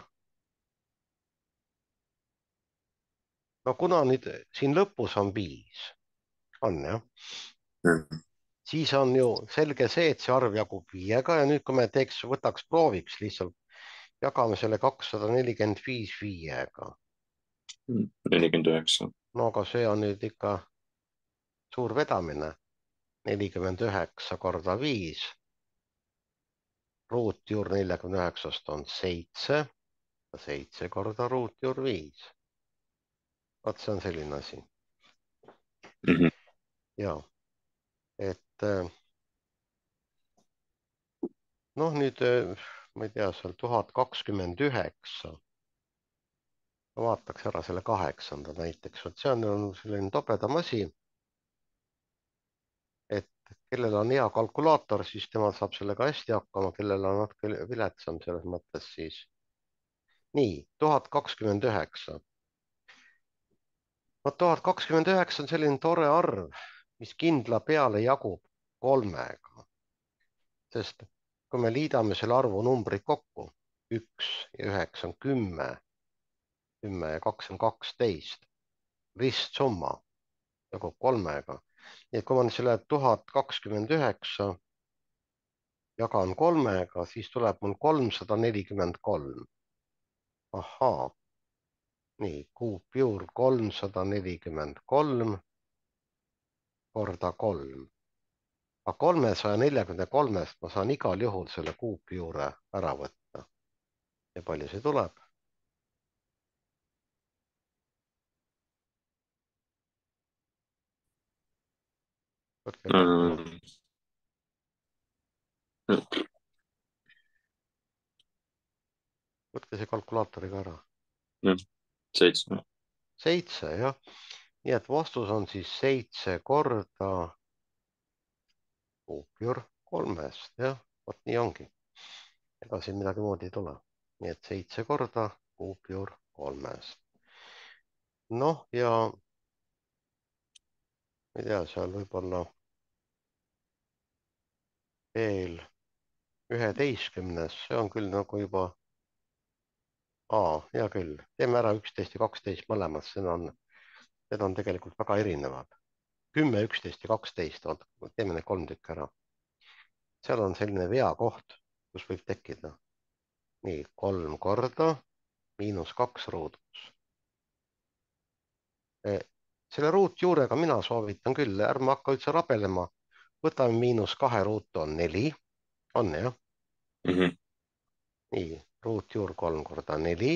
no kuna nüüd siin lõpus on viis, on jah, siis on ju selge see, et see arv jagub viiega ja nüüd, kui me teeks, võtaks prooviks lihtsalt, jagame selle kakssada nelikümmend viis viiega. nelikümmend üheksa. no aga see on nüüd ikka suur vedamine. nelikümmend üheksa korda viis. ruutjuur neljakümne üheksast on seitse. seitse korda ruutjuur viis. vot see on selline asi. Mm -hmm. ja, et noh, nüüd ma ei tea, seal tuhat kakskümmend üheksa. ma vaataks ära selle kaheksanda näiteks, vot see on selline tobedam asi. et kellel on hea kalkulaator, siis tema saab sellega hästi hakkama, kellel on natuke viletsam selles mõttes, siis nii, tuhat kakskümmend üheksa. no tuhat kakskümmend üheksa on selline tore arv, mis kindla peale jagub kolmega. sest kui me liidame selle arvu numbrid kokku, üks ja üheksa on kümme, kümme ja kaks on kaksteist, ristsumma jagub kolmega. nii et kui ma nüüd selle tuhat kakskümmend üheksa jagan kolmega, siis tuleb mul kolmsada nelikümmend kolm. ahaa, nii, kuupjuur kolmsada nelikümmend kolm korda kolm. aga kolmesaja neljakümne kolmest ma saan igal juhul selle kuupjuure ära võtta. ja palju see tuleb? võtke kalkulaator. võtke see kalkulaatoriga ära. seitse. seitse, jah. nii et vastus on siis seitse korda kuupjuur kolmest, jah, vot nii ongi. ega siin midagi muud ei tule. nii et seitse korda kuupjuur kolmest. noh, ja ma ei tea, seal võib-olla veel üheteistkümnes, see on küll nagu juba, aa, hea küll, teeme ära üksteist ja kaksteist mõlemad, need on, need on tegelikult väga erinevad. kümme, üksteist ja kaksteist, oota, teeme need kolm tükki ära. seal on selline veakoht, kus võib tekkida. nii, kolm korda miinus kaks ruudus. selle ruutjuurega mina soovitan küll, ärme hakka üldse rabelema. võtame miinus kahe ruutu on neli, on jah? mm. -hmm. nii, ruutjuur kolm korda neli.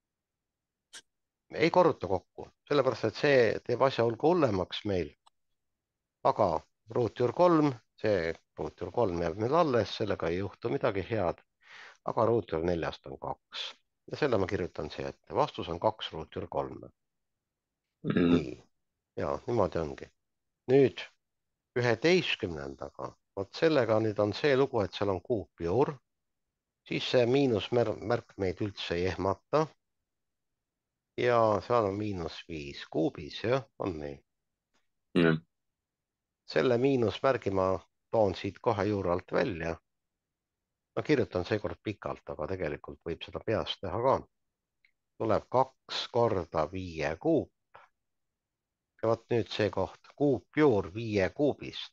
ei korruta kokku, sellepärast et see teeb asja hulga hullemaks meil. aga ruutjuur kolm, see ruutjuur kolm jääb meil alles, sellega ei juhtu midagi head. aga ruutjuur neljast on kaks ja selle ma kirjutan siia ette. vastus on kaks ruutjuur kolm. Mm -hmm. nii, ja niimoodi ongi. nüüd üheteistkümnendaga, vot sellega nüüd on see lugu, et seal on kuupjuur, siis see miinusmärk meid üldse ei ehmata. ja seal on miinus viis kuubis, jah, on nii. Mm -hmm. selle miinusmärgi ma toon siit kohe juure alt välja. ma kirjutan seekord pikalt, aga tegelikult võib seda peast teha ka. tuleb kaks korda viie kuup. ja vot nüüd see koht, kuupjuur viie kuubist.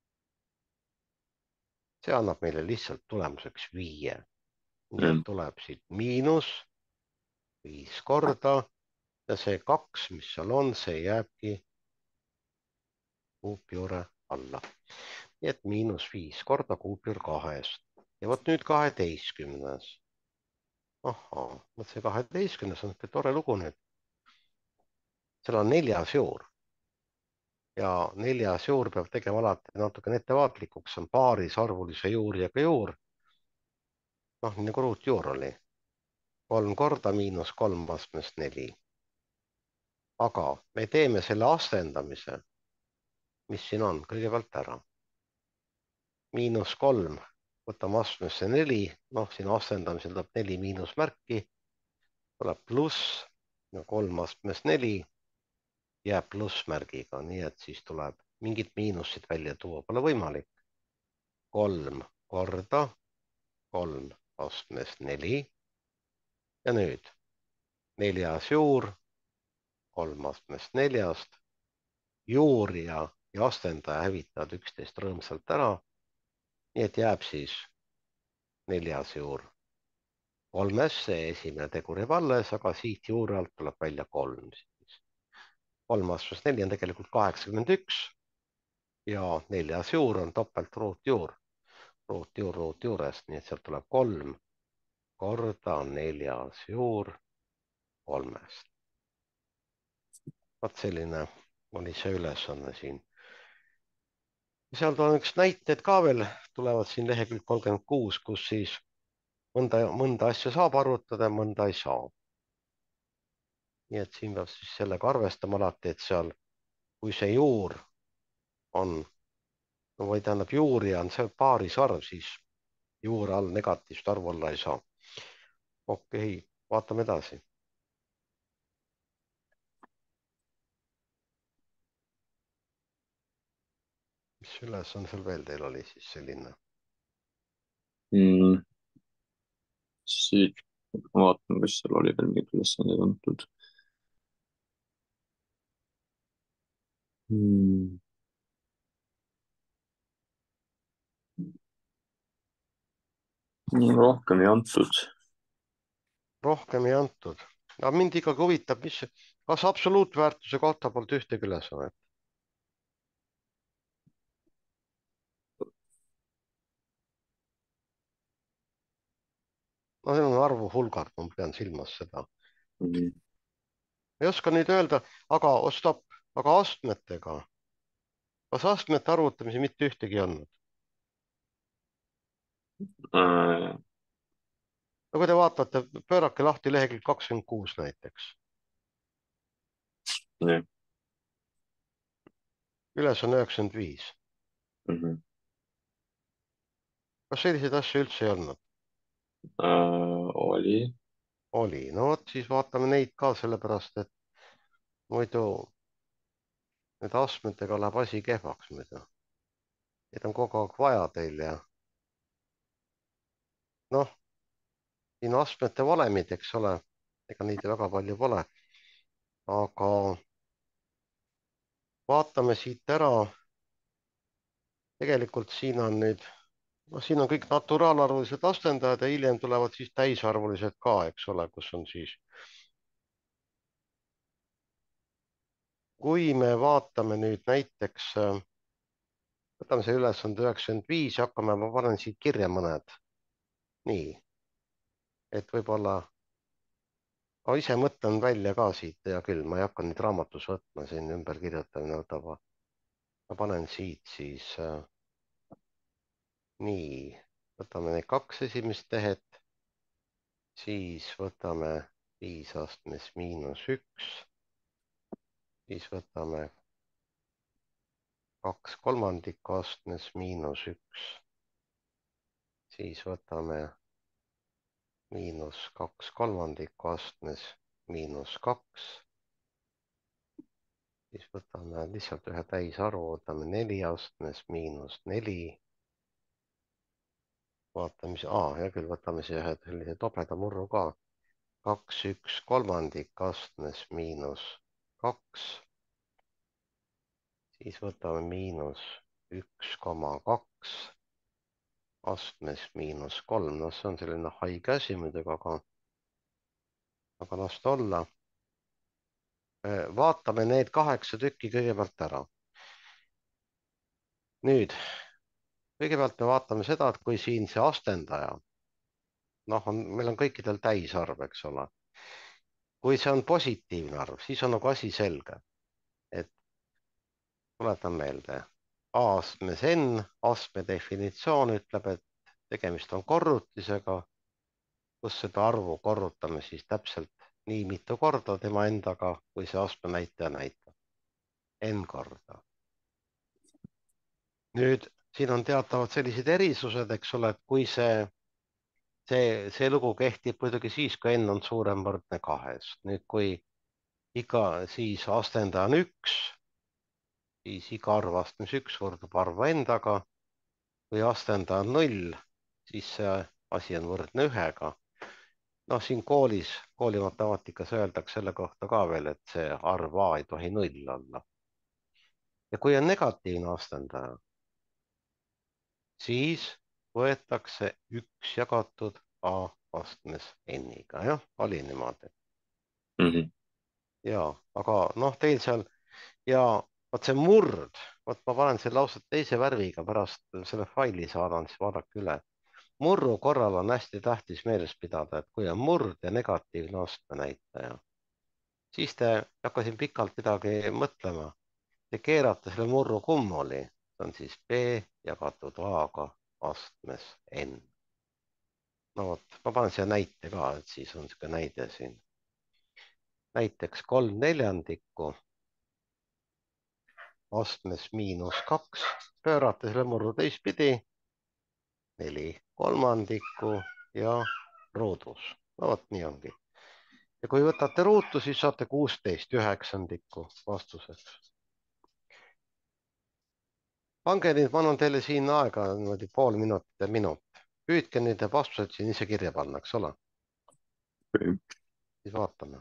see annab meile lihtsalt tulemuseks viie. nii et tuleb siit miinus viis korda ja see kaks, mis seal on, see jääbki kuupjuure alla. nii et miinus viis korda kuupjuur kahest. ja vot nüüd kaheteistkümnes. ahhaa, vot see kaheteistkümnes on ikka tore lugu nüüd. seal on neljas juur. ja neljas juur peab tegema alati natukene ettevaatlikuks, see on paarisarvulise juurijega juur. noh, nii nagu ruutjuur oli. kolm korda miinus kolm astmest neli. aga me teeme selle asendamise, mis siin on, kõigepealt ära. miinus kolm, võtame astmesse neli, noh, siin asendamisel tuleb neli miinusmärki, tuleb pluss ja kolm astmes neli jääb plussmärgiga, nii et siis tuleb mingit miinust siit välja tuua, pole võimalik. kolm korda kolm astmes neli ja nüüd neljas juur, kolm astmest neljast, juurija ja astendaja hävitavad üksteist rõõmsalt ära. nii et jääb siis neljas juur kolmes, see esimene tegur jääb alles, aga siit juure alt tuleb välja kolm. kolm astmest neli on tegelikult kaheksakümmend üks ja neljas juur on topelt ruutjuur, ruutjuur ruutjuurest, nii et sealt tuleb kolm korda neljas juur kolmest. vot selline oli see ülesanne siin. seal on üks näited ka veel, tulevad siin lehekülg kolmkümmend kuus, kus siis mõnda, mõnda asja saab arvutada, mõnda ei saa. nii et siin peab siis sellega arvestama alati, et seal, kui see juur on, no või tähendab juurija on see paarisarv, siis juure all negatiivset arvu olla ei saa. okei, vaatame edasi. mis ülesanne seal veel teil oli siis selline? Mm. siit vaatan, kas seal oli veel mingeid ülesandeid antud. Mm. rohkem ei antud. rohkem ei antud. aga mind ikkagi huvitab, mis, kas absoluutväärtuse kohta polnud ühtegi ülesannet? no see on arvu hulgad, ma pean silmas seda. Mm. ei oska nüüd öelda, aga oh, stopp, aga astmetega. kas astmete arvutamisi mitte ühtegi ei olnud? Äh, no kui te vaatate, pöörake lahti lehekülg kakskümmend kuus näiteks. jah. ülesanne üheksakümmend viis. Mhm. kas selliseid asju üldse ei olnud? Äh, oli. oli, no vot siis vaatame neid ka, sellepärast et muidu nende astmetega läheb asi kehvaks muidu. Neid on kogu aeg vaja teil ja noh, siin astmete valemid, eks ole, ega neid väga palju pole. aga vaatame siit ära. tegelikult siin on nüüd, noh, siin on kõik naturaalarvulised astendajad ja hiljem tulevad siis täisarvulised ka, eks ole, kus on siis. kui me vaatame nüüd näiteks, äh, võtame see ülesande üheksakümmend viis ja hakkame, ma panen siit kirja mõned. nii, et võib-olla, ma ise mõtlen välja ka siit, hea küll, ma ei hakka nüüd raamatus võtma, siin ümberkirjutamine võtab. ma panen siit siis äh, nii, võtame need kaks esimest tehet, siis võtame viis astmes miinus üks, siis võtame kaks kolmandikku astmes miinus üks, siis võtame miinus kaks kolmandikku astmes miinus kaks, siis võtame lihtsalt ühe täisarvu, võtame neli astmes miinus neli. vaatame, mis, aa, hea küll, võtame siia ühe sellise tobeda murru ka. kaks, üks kolmandik astmes miinus kaks, siis võtame miinus üks koma kaks astmes miinus kolm, noh, see on selline haige asi muidugi, aga, aga las ta olla. vaatame need kaheksa tükki kõigepealt ära. nüüd, kõigepealt me vaatame seda, et kui siin see astendaja, noh, on, meil on kõikidel täisarv, eks ole. kui see on positiivne arv, siis on nagu asi selge, et tuletan meelde, A-astmes n, astme definitsioon ütleb, et tegemist on korrutisega, kus seda arvu korrutame siis täpselt nii mitu korda tema endaga, kui see astme näitaja näitab, n korda. nüüd siin on teatavad sellised erisused, eks ole, et kui see, see, see lugu kehtib muidugi siis, kui n on suurem võrdne kahest. nüüd, kui iga siis astendaja on üks, siis iga arv astmes üks võrdub arvu endaga. kui astendaja on null, siis see asi on võrdne ühega. noh, siin koolis, koolimatemaatikas öeldakse selle kohta ka veel, et see arv A ei tohi null olla. ja kui on negatiivne astendaja, siis võetakse üks jagatud A astmes n-iga, jah, oli niimoodi. mm. -hmm. ja, aga noh, teil seal ja vot see murd, vot ma panen selle lausa teise värviga, pärast selle faili saadan, siis vaadake üle. murru korral on hästi tähtis meeles pidada, et kui on murd ja negatiivne astmenäitaja, siis te ei hakka siin pikalt midagi mõtlema. Te keerate selle murru kummuli, see on siis B jagatud A-ga astmes n. no vot, ma panen siia näite ka, et siis on niisugune näide siin. näiteks kolm neljandikku astmes miinus kaks, pöörate selle murru teistpidi, neli kolmandikku ja ruudus. no vot, nii ongi. ja kui võtate ruutu, siis saate kuusteist üheksandikku vastuseks. pange nüüd, ma annan teile siin aega niimoodi pool minutit ja minut. püüdke nüüd need vastused siin ise kirja panna, eks ole. Okay. siis vaatame.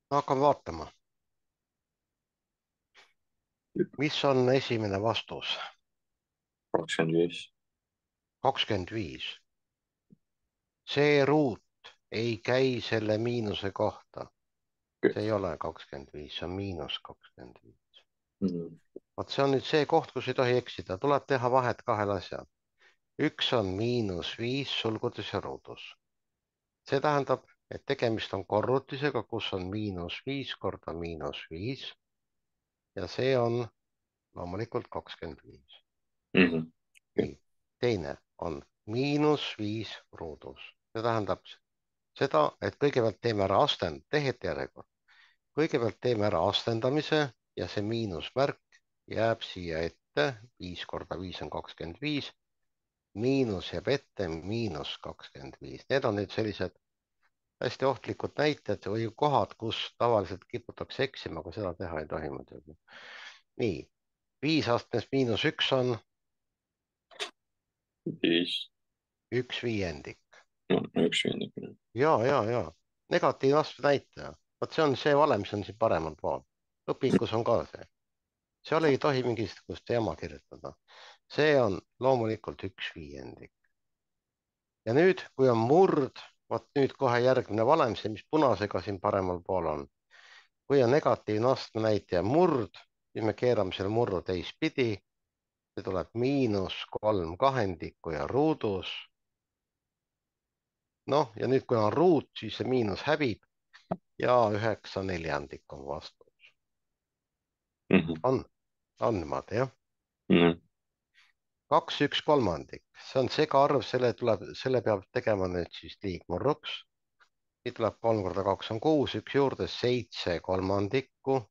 hakkan vaatama, mis on esimene vastus. kakskümmend viis. kakskümmend viis. see ruut ei käi selle miinuse kohta. see ei ole kakskümmend viis, see on miinus kakskümmend viis. Mm. vot see on nüüd see koht, kus ei tohi eksida, tuleb teha vahet kahel asjal. üks on miinus viis sulgudes ja ruudus. see tähendab, et tegemist on korrutisega, kus on miinus viis korda miinus viis ja see on loomulikult kakskümmend viis. Mm-hmm. nii, teine on miinus viis ruudus. see tähendab seda, et kõigepealt teeme ära astend, tehet järjekord. kõigepealt teeme ära astendamise ja see miinusmärk jääb siia ette. viis korda viis on kakskümmend viis. miinus jääb ette miinus kakskümmend viis. Need on nüüd sellised hästi ohtlikud näited või kohad, kus tavaliselt kiputakse eksima, aga seda teha ei tohi muidugi. nii, viis astmes miinus üks on viis. üks viiendik. No, üks viiendik. ja, ja, ja negatiivne astme näitaja. vot see on see valem, mis on siin paremal pool. õpikus on ka see. seal ei tohi mingisugust jama kirjutada. see on loomulikult üks viiendik. ja nüüd, kui on murd, vot nüüd kohe järgmine valem, see, mis punasega siin paremal pool on. kui on negatiivne astme näitaja murd, siis me keerame selle murru teistpidi. see tuleb miinus kolm kahendikku ja ruudus. noh, ja nüüd, kui on ruut, siis see miinus hävib ja üheksa neljandik on vastus. Mm-hmm. on, on niimoodi, jah. Mm-hmm. kaks, üks kolmandik, see on segaarv, selle tuleb, selle peab tegema nüüd siis liigmurruks. siit tuleb kolm korda kaks on kuus, üks juurde seitse kolmandikku.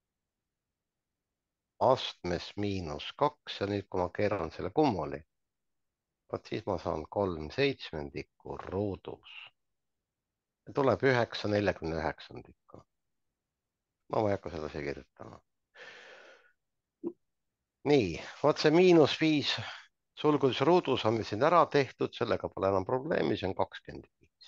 astmes miinus kaks ja nüüd, kui ma keeran selle kummuli, vot siis ma saan kolm seitsmendikku ruudus. tuleb üheksa neljakümne üheksandikku. ma ei hakka seda siia kirjutama. nii, vot see miinus viis sulgudes ruudus on meil siin ära tehtud, sellega pole enam probleemi, see on kakskümmend viis.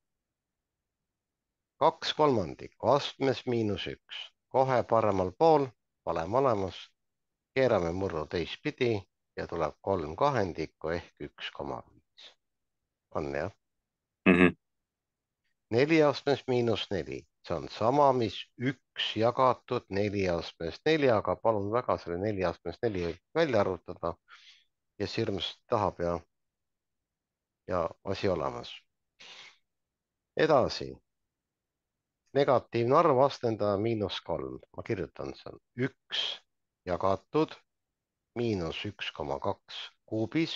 kaks kolmandikku astmes miinus üks, kohe paremal pool, valem olemas, keerame murru teistpidi ja tuleb kolm kahendikku ehk üks koma viis. on jah? Mm-hmm. neli astmes miinus neli, see on sama, mis üks jagatud neli astmes neli, aga palun väga selle neli astmes neli välja arvutada, kes hirmsasti tahab ja, ja asi olemas. edasi, negatiivne arv asendada miinus kolm, ma kirjutan, see on üks jagatud miinus üks koma kaks kuubis.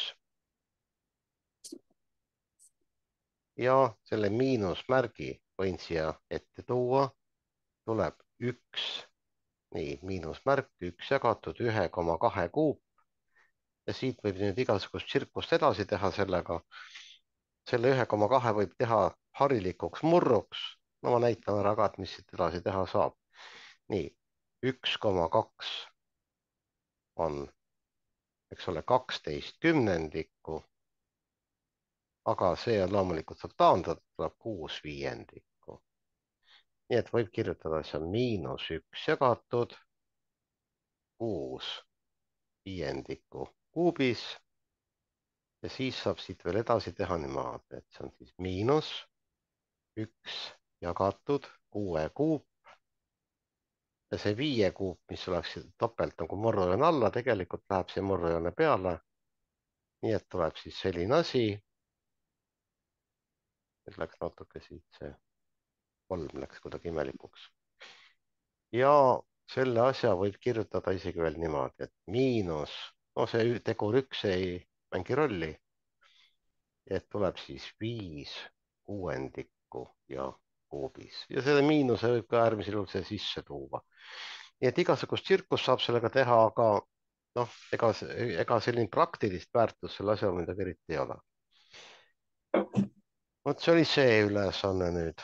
ja selle miinusmärgi võin siia ette tuua, tuleb üks, nii, miinusmärk, üks jagatud ühe koma kahe kuup. ja siit võib nüüd igasugust tsirkust edasi teha sellega. selle ühe koma kahe võib teha harilikuks murruks. no ma näitan ära ka, et mis siit edasi teha saab. nii, üks koma kaks on, eks ole, kaksteist kümnendikku. aga see on loomulikult saab taandada, tuleb kuus viiendikku. nii et võib kirjutada, see on miinus üks jagatud kuus viiendikku kuubis. ja siis saab siit veel edasi teha niimoodi, et see on siis miinus üks jagatud kuue kuup. ja see viie kuup, mis oleks topelt nagu murrujoone alla, tegelikult läheb see murrujoone peale. nii et tuleb siis selline asi. nüüd läks natuke siit see kolm läks kuidagi imelikuks. ja selle asja võib kirjutada isegi veel niimoodi, et miinus, no see tegur üks ei mängi rolli. et tuleb siis viis kuuendikku ja kuubis ja selle miinuse võib ka äärmisel juhul see sisse tuua. nii et igasugust tsirkust saab sellega teha, aga noh, ega, ega selline praktilist väärtust selle asjal midagi eriti ei ole. vot see oli see ülesanne nüüd.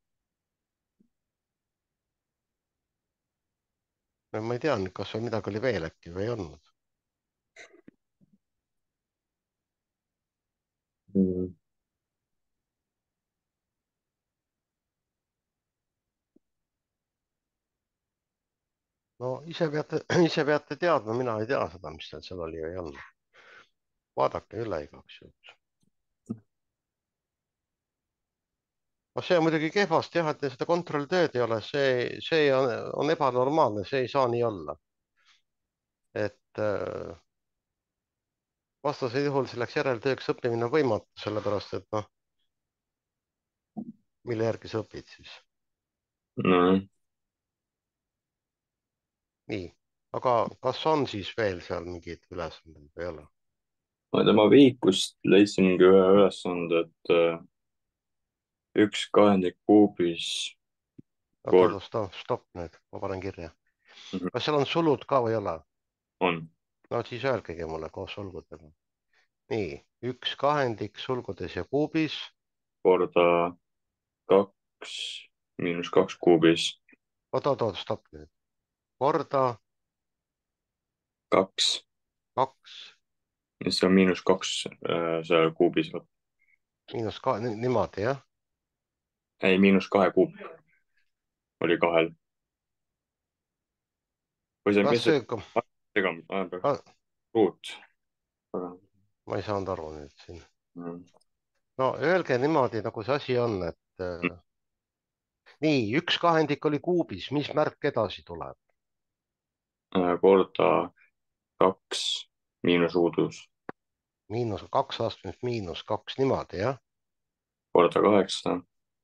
ma ei tea nüüd, kas sul midagi oli veel äkki või ei olnud. Mm. no ise peate, ise peate teadma, mina ei tea seda, mis seal seal oli või ei olnud. Vaadake üle igaks juhuks. no see on muidugi kehvasti jah, et seda kontrolltööd ei ole, see, see on, on ebanormaalne, see ei saa nii olla. et äh, vastasel juhul selleks järeltööks õppimine on võimatu, sellepärast et noh, mille järgi sa õpid siis. no nii, aga kas on siis veel seal mingeid ülesandeid või ei ole? ma tema vihikust leidsingi ühe ülesande, et äh, üks kahendik kuubis oota, kord oota, stopp, stopp nüüd, ma panen kirja. Mhm. kas seal on sulud ka või ei ole? on no siis öelgegi mulle koos sulgudega. nii, üks kahendik sulgudes ja kuubis. korda kaks miinus kaks kuubis, oot, oot, oot, stopp nüüd. korda kaks, kaks siis see on miinus kaks äh, seal kuubis, miinus ka niimoodi jah. ei, miinus kahe kuup oli kahel. või see, kas mis see, see, segamini, ajan praegu, ruut. ma ei saanud aru nüüd siin. Mm. no öelge niimoodi, nagu see asi on, et äh, nii, üks kahendik oli kuubis, mis märk edasi tuleb? Äh, korda kaks miinus ruudus miinus kaks astmes miinus kaks, niimoodi jah. korda kaheksa.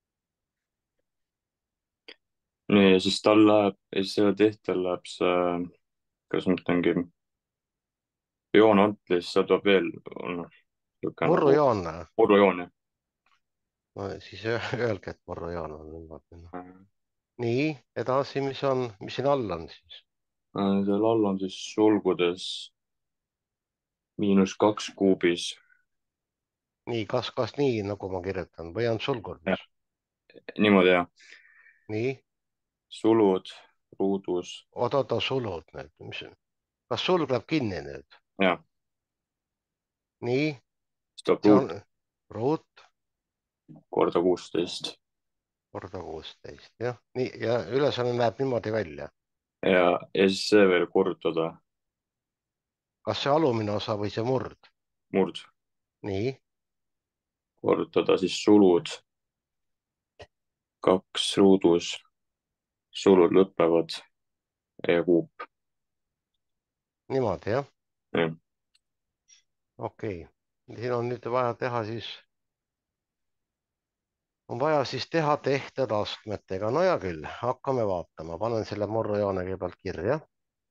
nii, ja siis tal läheb, ja siis selle tehtel läheb see, kuidas ma ütlengi, joon-Antlis, seal tuleb veel, noh, niisugune nagu murrujoon. purujoon, jah. no siis öelge, et murrujoon on niimoodi no.. Äh, nii, edasi, mis on, mis siin all on siis? seal all on siis sulgudes miinus kaks kuubis. nii, kas, kas nii, nagu ma kirjutan või on sulgudes? niimoodi, jah. nii, sulud ruudus, oot-oot, sulud nüüd, mis, kas sulg läheb kinni nüüd? jah. nii, siis tuleb see ruut on ruut korda kuusteist. korda kuusteist, jah, nii ja ülesanne näeb niimoodi välja. ja, ja siis see veel korrutada, kas see alumine osa või see murd? murd, nii, korrutada siis sulud kaks ruudus, sulud lõpevad ja kuup. niimoodi jah, jah. okei okay.. siin on nüüd vaja teha siis, on vaja siis teha tehted astmetega, no hea küll, hakkame vaatama, panen selle murrujoone kõigepealt kirja.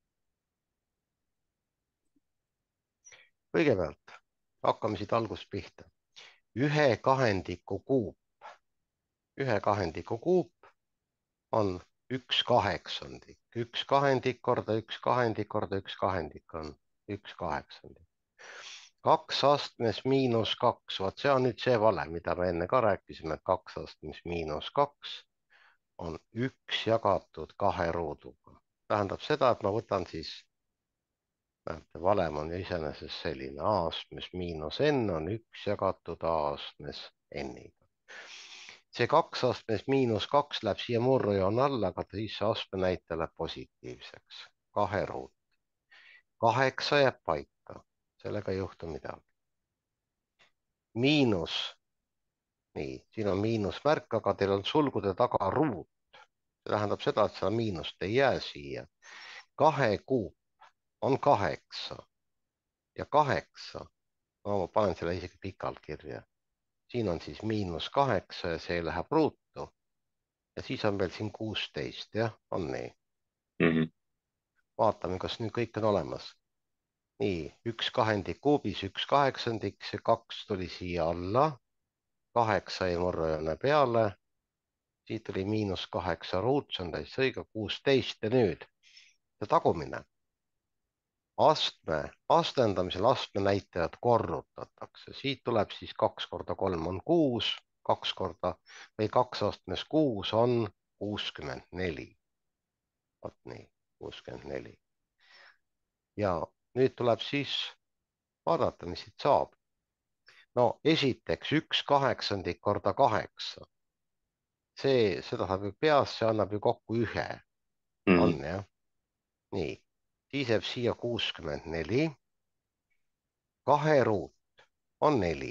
kõigepealt hakkame siit algusest pihta. ühe kahendiku kuup, ühe kahendiku kuup on üks kaheksandik, üks kahendik korda üks kahendik korda üks kahendik on üks kaheksandik. kaks astmes miinus kaks, vot see on nüüd see valem, mida me enne ka rääkisime, et kaks astmes miinus kaks on üks jagatud kahe ruuduga. tähendab seda, et ma võtan siis, näete, valem on ju iseenesest selline, a astmes miinus n on üks jagatud a astmes n-iga. see kaks astmes miinus kaks läheb siia murrujoone alla, aga siis see astmenäitaja läheb positiivseks, kahe ruut. kaheksa jääb paika, sellega ei juhtu midagi. miinus, nii, siin on miinusmärk, aga teil on sulgude taga ruut. see tähendab seda, et seda miinust ei jää siia. kahe kuup on kaheksa ja kaheksa, no ma panen selle isegi pikalt kirja. siin on siis miinus kaheksa ja see läheb ruutu. ja siis on veel siin kuusteist, jah, on nii. mm -hmm. vaatame, kas nüüd kõik on olemas. nii, üks kahendik kuubis, üks kaheksandik, see kaks tuli siia alla, kaheksa jäi murrujoone peale, siit tuli miinus kaheksa ruut, see on täitsa õige, kuusteist ja nüüd see tagumine. astme, astendamisel astme näitajad korrutatakse, siit tuleb siis kaks korda kolm on kuus, kaks korda või kaks astmes kuus on kuuskümmend neli. vot nii, kuuskümmend neli. ja nüüd tuleb siis vaadata, mis siit saab. no esiteks üks kaheksandik korda kaheksa. see, seda saab ju peast, see annab ju kokku ühe. Mm on -hmm. jah. nii, siis jääb siia kuuskümmend neli. kahe ruut on neli.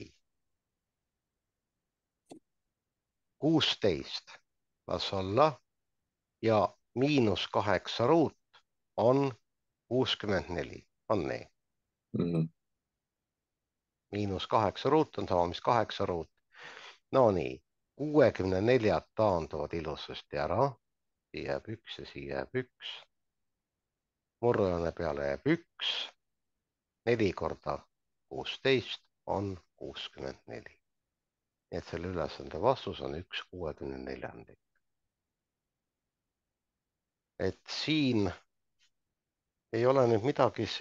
kuusteist las olla ja miinus kaheksa ruut on kuuskümmend neli, on nii. Mhm. miinus kaheksa ruut on sama, mis kaheksa ruut. No nii, kuuekümne neljad taanduvad ilusasti ära. Siia jääb üks ja siia jääb üks. murrujoone peale jääb üks. neli korda kuusteist on kuuskümmend neli. Nii et selle ülesande vastus on üks kuuekümne neljandik. Et siin ei ole nüüd midagi